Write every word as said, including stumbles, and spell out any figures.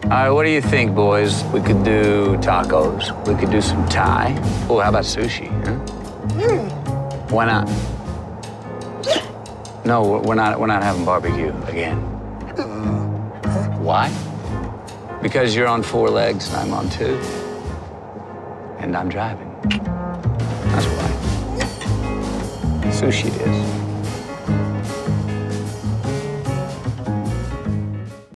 All right, what do you think, boys? We could do tacos. We could do some Thai. Oh, how about sushi? Huh? Mm. Why not? No, we're not. We're not having barbecue again. Why? Because you're on four legs and I'm on two, and I'm driving. That's why. Sushi it is.